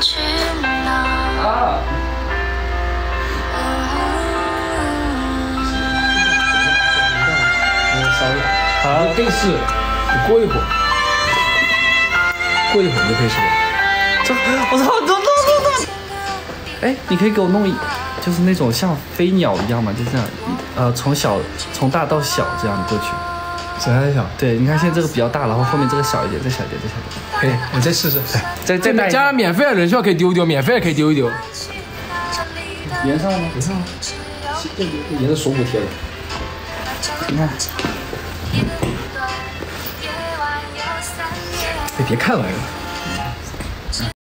啊！ 好，可以试，你过一会儿，过一会儿就可以试了。 这我操，都！哎，你可以给我弄就是那种像飞鸟一样嘛，就这样，从大到小这样过去。 小还小？ 对，你看现在这个比较大，然后后面这个小一点，再小一点，再小一点。 可以，我再试试。 再大一点。 加上免费的人效可以丢丢，免费的可以丢一丢。 连上了吗？ 连上了。也是锁骨贴的。 你看。 哎，别看了。